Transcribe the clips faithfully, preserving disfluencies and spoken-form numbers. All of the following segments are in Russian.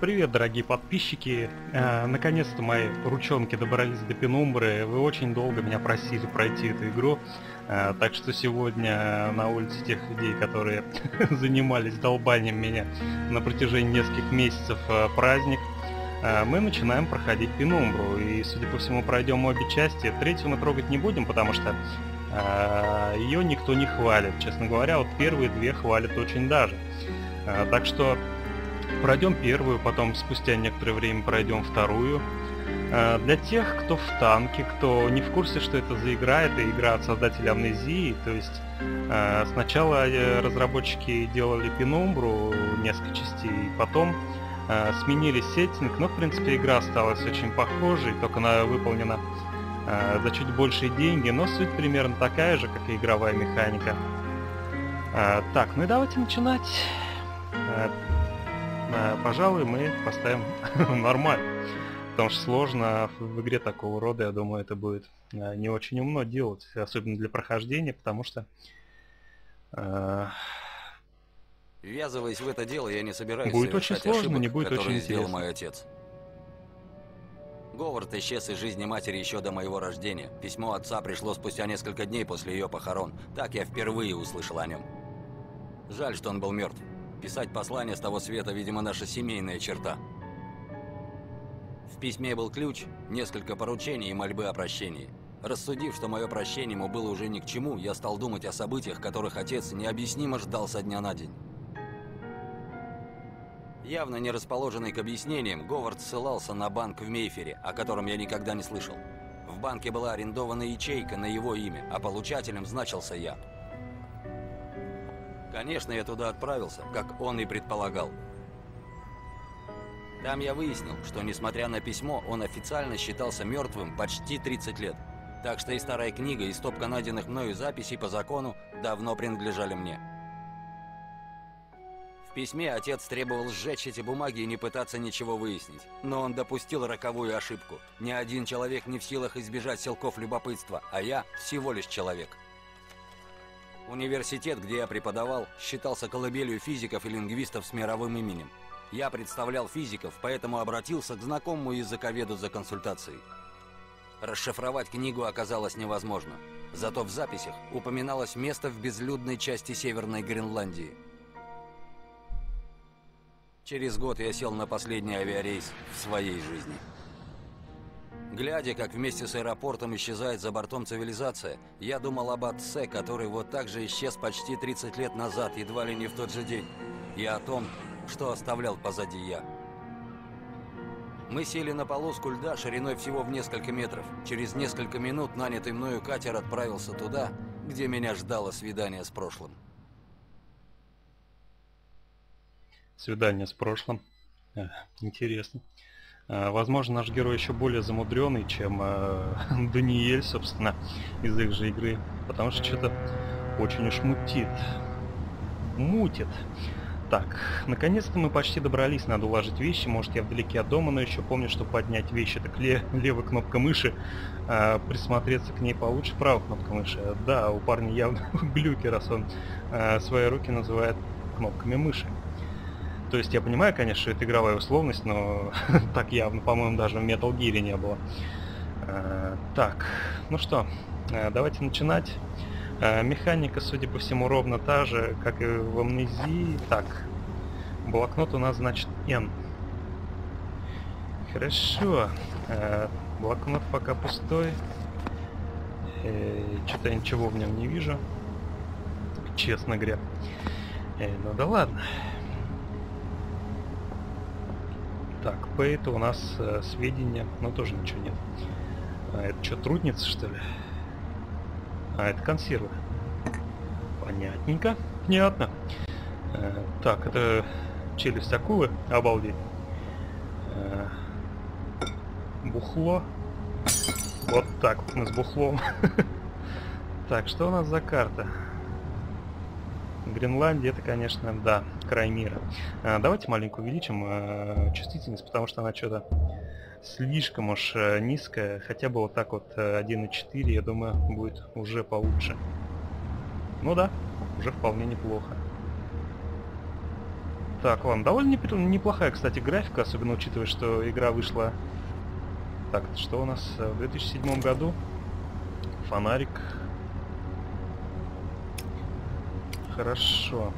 Привет, дорогие подписчики! Э, Наконец-то мои ручонки добрались до Пенумбры. Вы очень долго меня просили пройти эту игру. Э, Так что сегодня на улице тех людей, которые занимались долбанием меня на протяжении нескольких месяцев, э, праздник. Э, Мы начинаем проходить Пенумбру. И, судя по всему, пройдем обе части. Третью мы трогать не будем, потому что э, ее никто не хвалит. Честно говоря, вот первые две хвалят очень даже. Э, Так что пройдем первую, потом спустя некоторое время пройдем вторую. Э, Для тех, кто в танке, кто не в курсе, что это за игра, это игра от создателей Амнезии. То есть э, сначала э, разработчики делали Пенумбру, несколько частей, потом э, сменили сеттинг, но в принципе игра осталась очень похожей, только она выполнена э, за чуть большие деньги, но суть примерно такая же, как и игровая механика. Э, Так, ну и давайте начинать. Э, Э, Пожалуй, мы поставим нормально. Потому что сложно в игре такого рода, я думаю, это будет э, не очень умно делать, особенно для прохождения, потому что э, Ввязываясь в это дело, я не собираюсь будет очень совершать сложно, ошибок, не будет которые очень сделал интересно. мой отец. Говард исчез из жизни матери еще до моего рождения. Письмо отца пришло спустя несколько дней после ее похорон. Так я впервые услышал о нем. Жаль, что он был мертв. Писать послание с того света, видимо, наша семейная черта. В письме был ключ, несколько поручений и мольбы о прощении. Рассудив, что мое прощение ему было уже ни к чему, я стал думать о событиях, которых отец необъяснимо ждал со дня на день. Явно не расположенный к объяснениям, Говард ссылался на банк в Мейфере, о котором я никогда не слышал. В банке была арендована ячейка на его имя, а получателем значился я. Конечно, я туда отправился, как он и предполагал. Там я выяснил, что, несмотря на письмо, он официально считался мертвым почти тридцать лет. Так что и старая книга, и стопка найденных мною записей по закону давно принадлежали мне. В письме отец требовал сжечь эти бумаги и не пытаться ничего выяснить. Но он допустил роковую ошибку. Ни один человек не в силах избежать силков любопытства, а я всего лишь человек. Университет, где я преподавал, считался колыбелью физиков и лингвистов с мировым именем. Я представлял физиков, поэтому обратился к знакомому языковеду за консультацией. Расшифровать книгу оказалось невозможно. Зато в записях упоминалось место в безлюдной части Северной Гренландии. Через год я сел на последний авиарейс в своей жизни. Глядя, как вместе с аэропортом исчезает за бортом цивилизация, я думал об отце, который вот так же исчез почти тридцать лет назад, едва ли не в тот же день, и о том, что оставлял позади я. Мы сели на полоску льда шириной всего в несколько метров. Через несколько минут нанятый мною катер отправился туда, где меня ждало свидание с прошлым. Свидание с прошлым. Э, Интересно. Э, Возможно, наш герой еще более замудренный, чем э, Даниэль, собственно, из их же игры. Потому что что-то очень уж мутит. Мутит. Так, наконец-то мы почти добрались, надо уложить вещи. Может, я вдалеке от дома, но еще помню, что поднять вещи, так ле левая кнопка мыши, э, присмотреться к ней получше, правая кнопка мыши. Да, у парня явно глюки, раз он э, свои руки называет кнопками мыши. То есть я понимаю, конечно, что это игровая условность, но так явно, по-моему, даже в Metal Gear не было. Э, Так, ну что, э, давайте начинать. Э, Механика, судя по всему, ровно та же, как и в Амнезии. Так, блокнот у нас, значит, N. Хорошо. Э, Блокнот пока пустой. Э, Что-то я ничего в нем не вижу. Честно говоря. Э, Ну да ладно. Так, по это у нас э, сведения, но тоже ничего нет. А это что, трудница, что ли? А, это консервы. Понятненько. Понятно. Э, так, это челюсть акулы. Обалдеть. Э, бухло. Вот так вот мы с бухлом. Так, что у нас за карта? Гренландия, это, конечно, да, край мира. А, давайте маленько увеличим э, чувствительность, потому что она что-то слишком уж э, низкая. Хотя бы вот так вот э, один и четыре, я думаю, будет уже получше. Ну да, уже вполне неплохо. Так, ладно, довольно непр- неплохая, кстати, графика, особенно учитывая, что игра вышла... Так, что у нас э, в две тысячи седьмом году? Фонарик. Хорошо.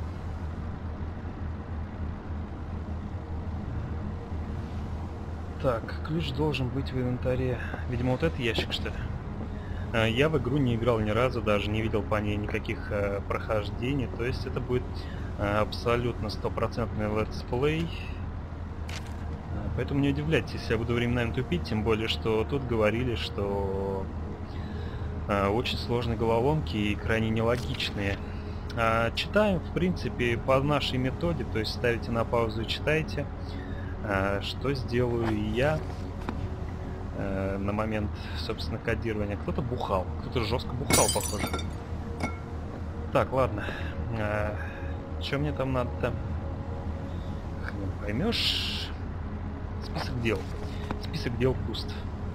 Так, ключ должен быть в инвентаре. Видимо, вот этот ящик, что ли? Э, Я в игру не играл ни разу, даже не видел по ней никаких э, прохождений. То есть это будет э, абсолютно стопроцентный летсплей. Э, Поэтому не удивляйтесь, если я буду временами тупить, тем более, что тут говорили, что э, очень сложные головоломки и крайне нелогичные. А, читаем, в принципе, по нашей методе, то есть ставите на паузу и читайте. А, что сделаю и я э, на момент, собственно, кодирования. Кто-то бухал, кто-то жестко бухал, похоже. Так, ладно. А, что мне там надо-то? Хрен поймешь. Список дел. Список дел пуст.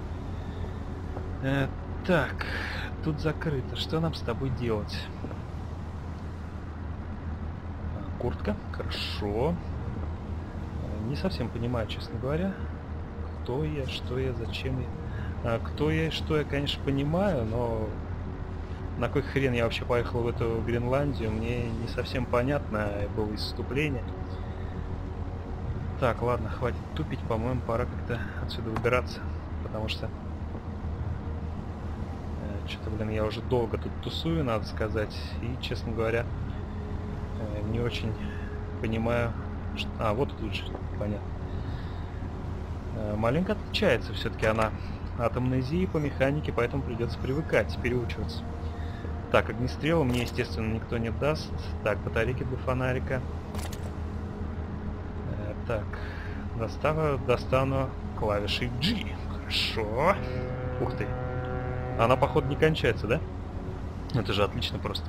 Э, так, тут закрыто. Что нам с тобой делать? А, куртка. Хорошо. Не совсем понимаю, честно говоря, кто я, что я, зачем я. А, кто я и что я, конечно, понимаю, но на кой хрен я вообще поехал в эту Гренландию, мне не совсем понятно было исступление. Так, ладно, хватит тупить, по-моему, пора как-то отсюда выбираться, потому что... Э, что-то, блин, я уже долго тут тусую, надо сказать, и, честно говоря, э, не очень понимаю... Что... А, вот ключ, понятно. Э, маленько отличается все-таки она от амнезии по механике, поэтому придется привыкать, переучиваться. Так, огнестрела мне, естественно, никто не даст. Так, батарейки для фонарика. Э, так, достану, достану клавишей G. Хорошо. Ух ты. Она, походу, не кончается, да? Это же отлично просто.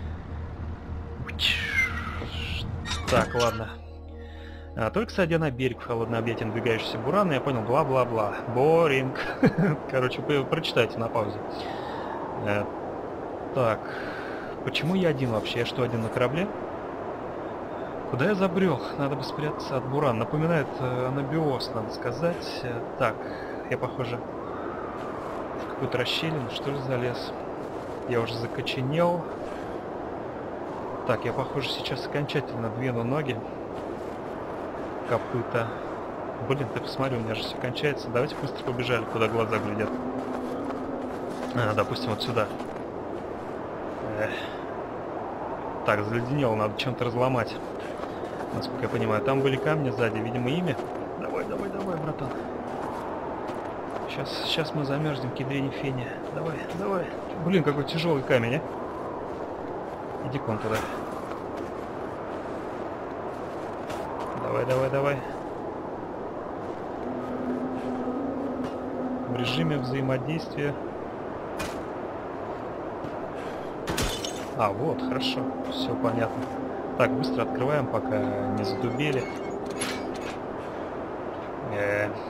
Так, ладно. А, только сойдя на берег в холодное объятие надвигающийся буран, я понял, бла-бла-бла. Боринг. Короче, прочитайте на паузе. Э, так. Почему я один вообще? Я что, один на корабле? Куда я забрел? Надо бы спрятаться от буран. Напоминает э, анабиоз, надо сказать. Э, так, я, похоже, в какую-то расщелину, что ли, залез. Я уже закоченел. Так, я, похоже, сейчас окончательно двину ноги. Копыта. Блин, ты посмотри, у меня же все кончается. Давайте быстро побежали, куда глаза глядят. А, допустим, вот сюда. Эх. Так, заледенело, надо чем-то разломать. Насколько я понимаю. Там были камни сзади, видимо, ими. Давай, давай, давай, братан. Сейчас, сейчас мы замерзнем, кедрени фени. Давай, давай. Блин, какой тяжелый камень, а? Иди кон туда. Давай, давай, давай. В режиме взаимодействия. А, вот, хорошо. Все понятно. Так, быстро открываем, пока не задубели. Э -э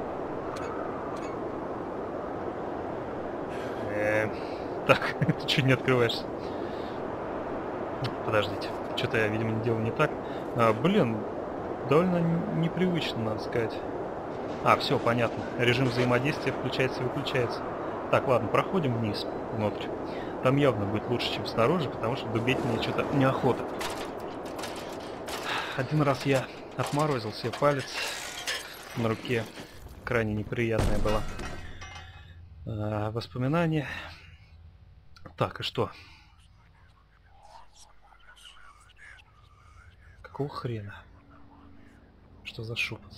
-э так, ты чуть не открываешься. Подождите. Что-то я, видимо, не делал не так. А, блин. Довольно непривычно, надо сказать. А, все, понятно. Режим взаимодействия включается и выключается. Так, ладно, проходим вниз, внутрь. Там явно будет лучше, чем снаружи, потому что дубить мне что-то неохота. Один раз я отморозил себе палец на руке. Крайне неприятное было. А, воспоминания. Так, и что? Какого хрена? Что за шепот?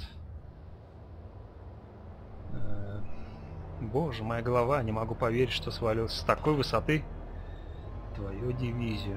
Э-э- Боже, моя голова, не могу поверить, что свалился с такой высоты. Твою дивизию.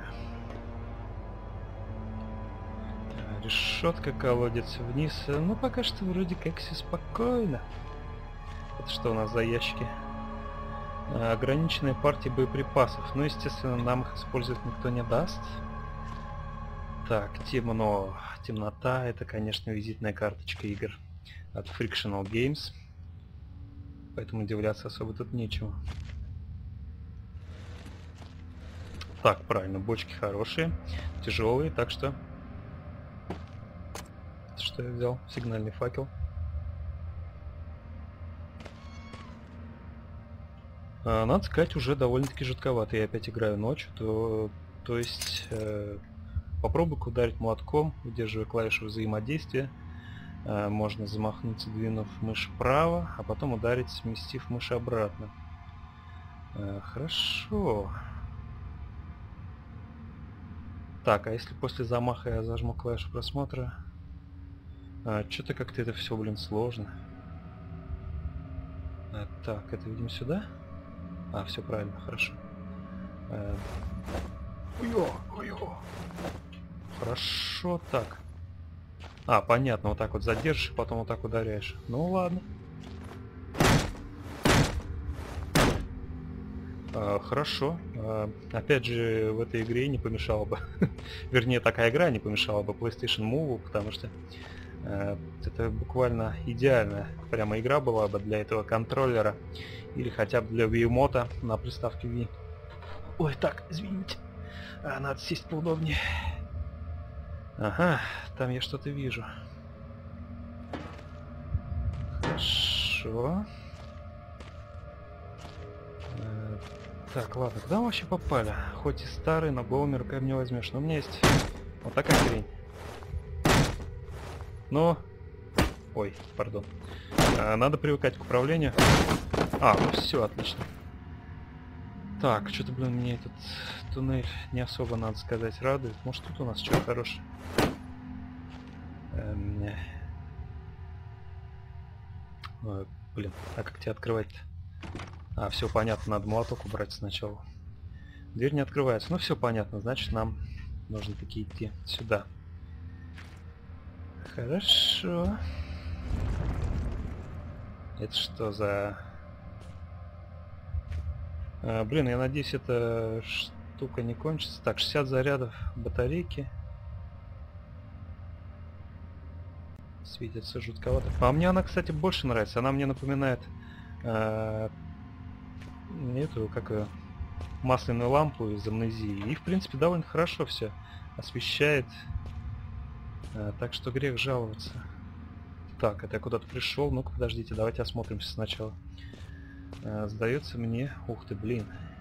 Э, решетка, колодец вниз. Ну, пока что вроде как все спокойно. Это что у нас за ящики? Э, ограниченная партия боеприпасов. Ну, естественно, нам их использовать никто не даст. Так, темно. Темнота — это, конечно, визитная карточка игр от Frictional Games. Поэтому удивляться особо тут нечего. Так, правильно, бочки хорошие, тяжелые, так что что я взял сигнальный факел. А, надо сказать, уже довольно-таки жутковато. Я опять играю ночью, то, то есть э, попробуй-ка ударить молотком, удерживая клавишу взаимодействия. Э, можно замахнуться, двинув мышь вправо, а потом ударить, сместив мышь обратно. Э, хорошо. Так, а если после замаха я зажму клавишу просмотра? А, что-то как-то это все, блин, сложно. А, так, это, видимо, сюда? А, все правильно, хорошо. А, ой-ё, ой-ё. Хорошо, так. А, понятно, вот так вот задержишь, потом вот так ударяешь. Ну ладно. А, хорошо. А, опять же, в этой игре не помешало бы. Вернее, такая игра не помешала бы PlayStation Move, потому что а, это буквально идеальная прямо игра была бы для этого контроллера. Или хотя бы для Wiimote на приставке Wii. Ой, так, извините. А, надо сесть поудобнее. Ага, там я что-то вижу. Хорошо. Э, так, ладно, куда мы вообще попали? Хоть и старый, но голыми руками не возьмешь. Но у меня есть вот такая хрень. Но... Ой, пардон. А, надо привыкать к управлению. А, ну все, отлично. Так, что-то, блин, мне этот туннель не особо, надо сказать, радует. Может, тут у нас что-то хорошее. Эм... Ой, блин, а как тебя открывать-то? А, все понятно, надо молоток убрать сначала. Дверь не открывается. Ну, все понятно, значит, нам нужно таки идти сюда. Хорошо. Это что за... А, блин, я надеюсь, эта штука не кончится. Так, шестьдесят зарядов батарейки. Светится жутковато. А мне она, кстати, больше нравится. Она мне напоминает э, эту, как ее, масляную лампу из Амнезии. И, в принципе, довольно хорошо все освещает. Э, так что грех жаловаться. Так, это я куда-то пришел. Ну-ка, подождите, давайте осмотримся сначала. Э, сдается мне... Ух ты, блин.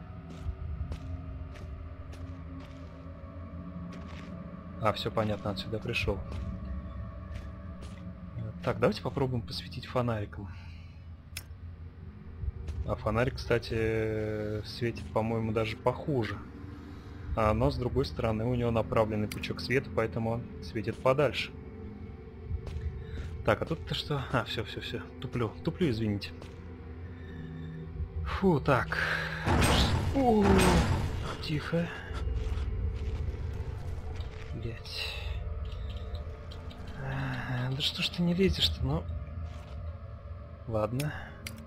А, все понятно, отсюда пришел. Так, давайте попробуем посветить фонариком. А фонарик, кстати, светит, по-моему, даже похуже. А, но, с другой стороны, у него направленный пучок света, поэтому он светит подальше. Так, а тут-то что? А, все, все, все. Туплю. Туплю, извините. Фу, так. О, тихо. Блять. Да что ж ты не лезешь-то, ну... Ладно.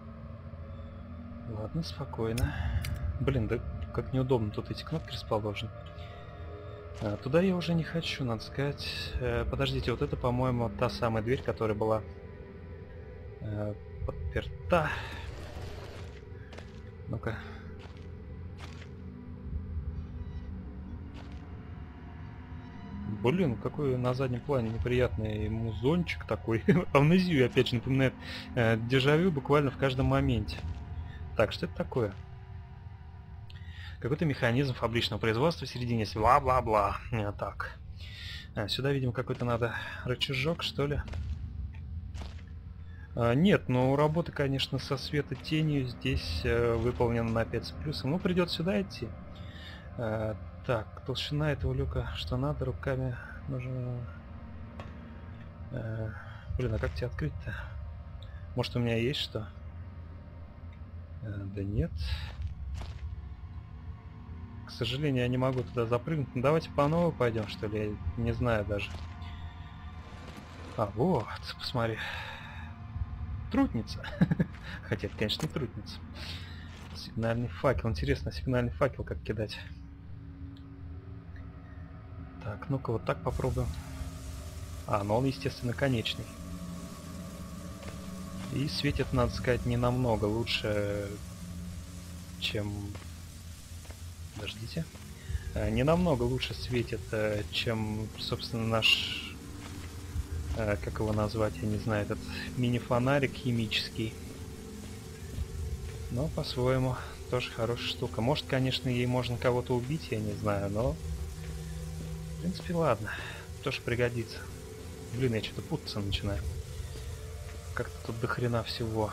Ладно, спокойно. Блин, да как неудобно тут эти кнопки расположены. А, туда я уже не хочу, надо сказать. Э, подождите, вот это, по-моему, та самая дверь, которая была э, подперта. Ну-ка. Блин, какой на заднем плане неприятный музончик такой. Амнезию опять же напоминает. Э, дежавю буквально в каждом моменте. Так, что это такое? Какой-то механизм фабричного производства в середине. Бла-бла-бла. А, так. А, сюда, видимо, какой-то надо рычажок, что ли? А, нет, но работа, конечно, со светотенью здесь э, выполнена на пять с плюсом. Ну, придется сюда идти. А, так, толщина этого люка, что надо, руками нужно... А, блин, а как тебя открыть-то? Может, у меня есть что? А, да нет. К сожалению, я не могу туда запрыгнуть. Ну, давайте по новой пойдем, что ли? Я не знаю даже. А, вот, посмотри. Трутница. Хотя это, конечно, не трутница. Сигнальный факел. Интересно, сигнальный факел как кидать. Так, ну-ка вот так попробуем. А, ну он, естественно, конечный. И светит, надо сказать, не намного лучше, чем... Подождите. Не намного лучше светит, чем, собственно, наш э, как его назвать, я не знаю, этот мини-фонарик химический. Но по-своему тоже хорошая штука. Может, конечно, ей можно кого-то убить, я не знаю, но... В принципе, ладно. Тоже пригодится. Блин, я что-то путаться начинаю. Как-то тут до хрена всего.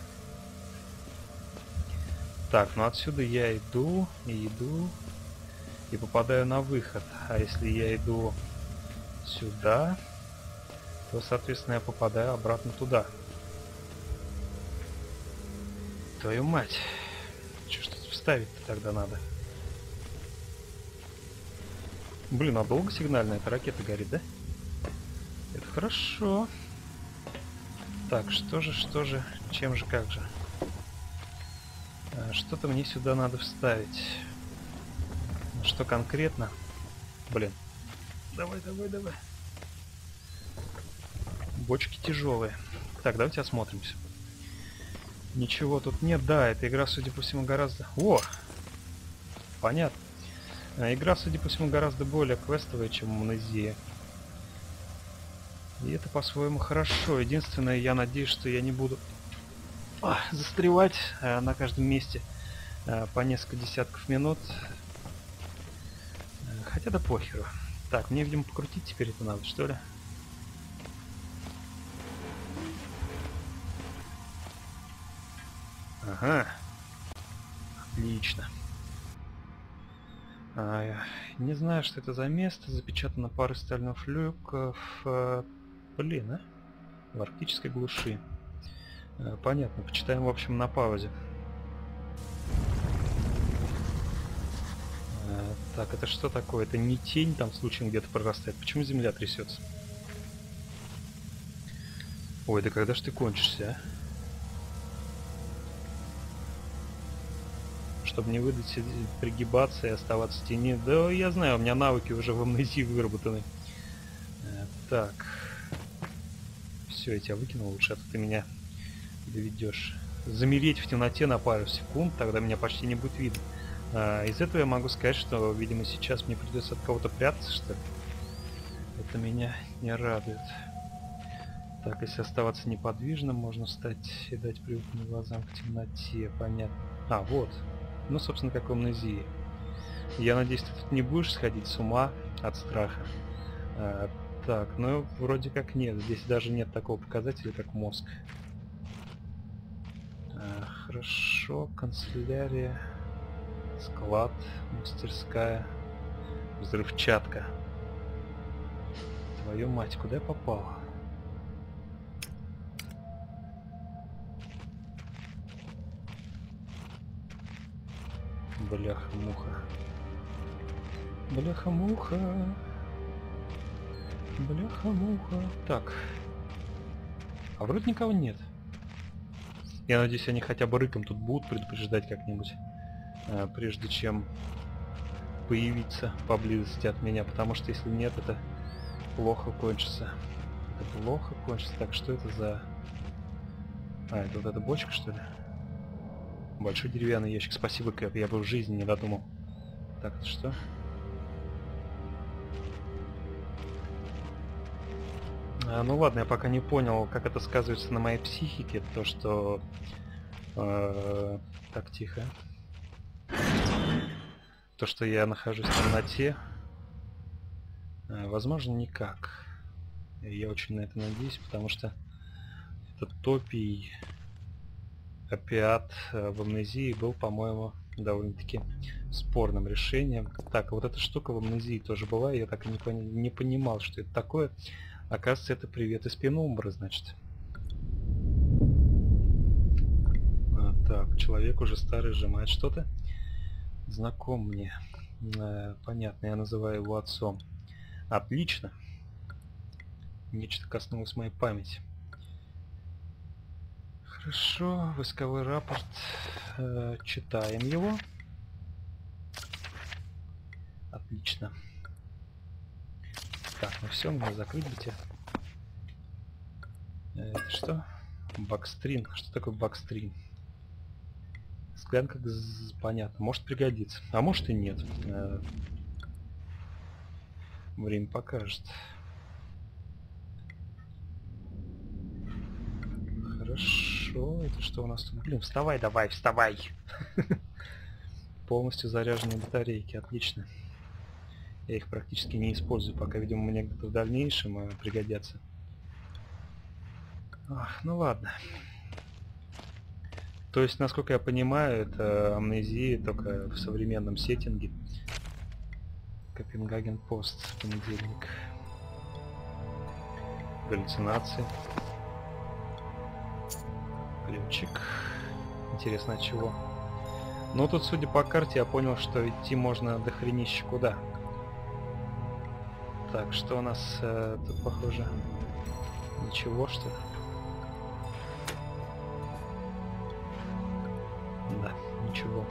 Так, ну отсюда я иду, и иду, и попадаю на выход. А если я иду сюда, то, соответственно, я попадаю обратно туда. Твою мать. Что ж тут вставить-то тогда надо? Блин, а долго сигнальная эта ракета горит, да? Это хорошо. Так, что же, что же, чем же, как же? Что-то мне сюда надо вставить. Что конкретно? Блин. Давай, давай, давай. Бочки тяжелые. Так, давайте осмотримся. Ничего тут нет. Да, эта игра, судя по всему, гораздо... О! Понятно. Игра, судя по всему, гораздо более квестовая, чем Амнезия. И это по-своему хорошо. Единственное, я надеюсь, что я не буду а, застревать а, на каждом месте а, по несколько десятков минут. Хотя да похеру. Так, мне, видимо, покрутить теперь это надо, что ли? Ага. Отлично. А, не знаю, что это за место. Запечатано парой стальных люков. А, блин, а? В арктической глуши. А, понятно. Почитаем, в общем, на паузе. А, так, это что такое? Это не тень там случайно где-то прорастает? Почему земля трясется? Ой, да когда ж ты кончишься, а? Чтобы не выдать себе пригибаться и оставаться в тени. Да, я знаю, у меня навыки уже в Амнезии выработаны. А, так. Все, я тебя выкинул лучше, а то ты меня доведешь. Замереть в темноте на пару секунд, тогда меня почти не будет видно. А, из этого я могу сказать, что, видимо, сейчас мне придется от кого-то прятаться, что ли. Это меня не радует. Так, если оставаться неподвижным, можно встать и дать привыкнуть глазам к темноте. Понятно. А, вот. Ну, собственно, как в Амнезии. Я надеюсь, ты тут не будешь сходить с ума от страха. А, так, ну, вроде как нет. Здесь даже нет такого показателя, как мозг. А, хорошо. Канцелярия. Склад. Мастерская. Взрывчатка. Твою мать, куда я попал? Бляха-муха. Бляха-муха. Бляха-муха. Так. А вроде никого нет. Я надеюсь, они хотя бы рыком тут будут предупреждать как-нибудь, а, прежде чем появиться поблизости от меня. Потому что если нет, это плохо кончится. Это плохо кончится. Так, что это за... А, это вот эта бочка, что ли? Большой деревянный ящик. Спасибо, Кэп. Я бы в жизни не додумал. Так, это что? А, ну ладно, я пока не понял, как это сказывается на моей психике. То, что... Э, так, тихо. То, что я нахожусь в темноте. Э, возможно, никак. Я очень на это надеюсь, потому что этот топий... опиат в Амнезии был, по-моему, довольно-таки спорным решением. Так, вот эта штука в Амнезии тоже была, я так и не, пони не понимал, что это такое. Оказывается, это привет из Пенумбры, значит. А, так, человек уже старый сжимает что-то. Знаком мне. А, понятно, я называю его отцом. Отлично. Нечто коснулось моей памяти. Хорошо, войсковой рапорт. Э, читаем его. Отлично. Так, ну все, можно закрыть бы тебя. Э, это что? Бакстрин. Что такое бакстрин? Склянка, понятно. Может пригодится. А может и нет. Э, время покажет. Хорошо, это что у нас тут? Блин, вставай давай, вставай! Полностью заряженные батарейки, отлично. Я их практически не использую, пока, видимо, мне где-то в дальнейшем э, пригодятся. Ах, ну ладно. То есть, насколько я понимаю, это амнезия только в современном сеттинге. Копенгаген пост, понедельник. Галлюцинации. Ключик. Интересно, от чего? Ну, тут, судя по карте, я понял, что идти можно до хренища куда. Так, что у нас э, тут, похоже? Ничего, что ли? Да, ничего.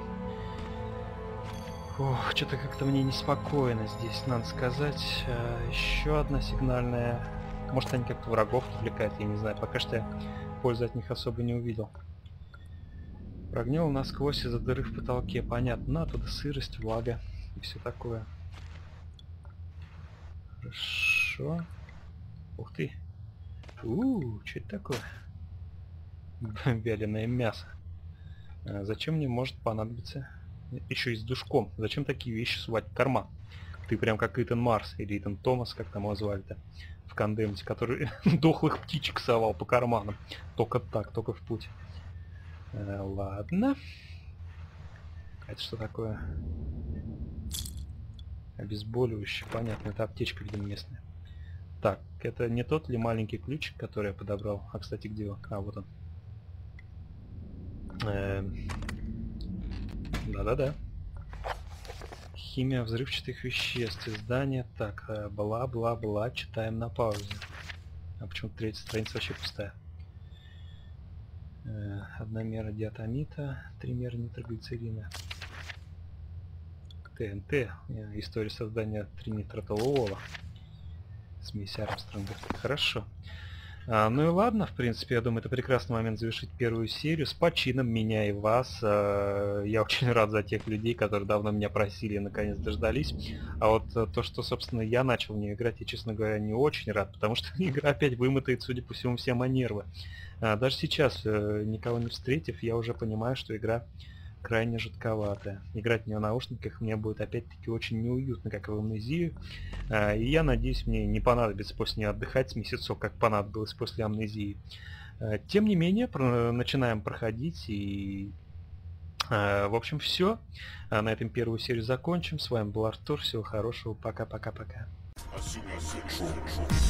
Ох, что-то как-то мне неспокойно здесь, надо сказать. Э, еще одна сигнальная. Может, они как-то врагов отвлекают, я не знаю. Пока что я пользы от них особо не увидел. Прогнил насквозь из-за дыры в потолке. Понятно. Ну, оттуда сырость, влага и все такое. Хорошо. Ух ты. У-у-у, что это такое? Вяленое мясо. А зачем мне может понадобиться? Еще и с душком. Зачем такие вещи сувать в карман? Ты прям как Итан Марс или Итан Томас, как там его звали-то, в Кондемте, который дохлых птичек совал по карманам. Только так, только в путь. Э, ладно. Это что такое? Обезболивающее. Понятно, это аптечка, видимо, местная. Так, это не тот ли маленький ключик, который я подобрал? А, кстати, где он? А, вот он. Да-да-да. Химия взрывчатых веществ, издание. Так, бла-бла-бла, читаем на паузе. А почему третья страница вообще пустая? Э, одна мера диатомита, три меры нитроглицерина. ТНТ, история создания тринитротолуола. Смесь Армстронга. Хорошо. А, ну и ладно, в принципе, я думаю, это прекрасный момент завершить первую серию. С почином меня и вас. А, я очень рад за тех людей, которые давно меня просили и наконец дождались. А вот то, что, собственно, я начал в нее играть, я, честно говоря, не очень рад, потому что игра опять вымотает, судя по всему, все мои нервы. А, даже сейчас, никого не встретив, я уже понимаю, что игра крайне жутковатая. Играть в нее в наушниках мне будет опять-таки очень неуютно, как и в амнезию. А, и я надеюсь, мне не понадобится после нее отдыхать с месяцок, как понадобилось после амнезии. А, тем не менее, про- начинаем проходить и... А, в общем, все. А, на этом первую серию закончим. С вами был Артур. Всего хорошего. Пока-пока-пока.